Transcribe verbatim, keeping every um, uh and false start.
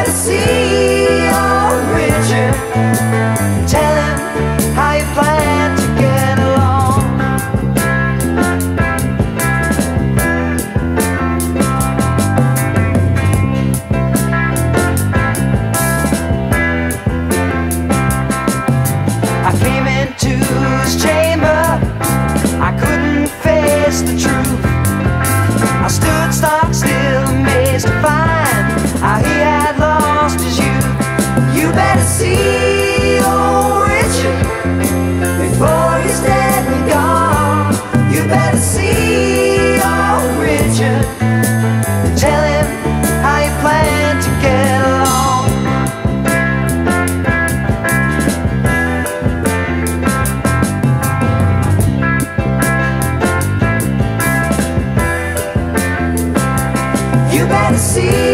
better see old Richard. Tell him how you plan to get along. I came into his chamber, I couldn't face the truth. I stood stock still, amazed to find how he had lost his youth. You better see old Richard before he's dead and gone. You better see old Richard. Tell him how you plan to get along. You better see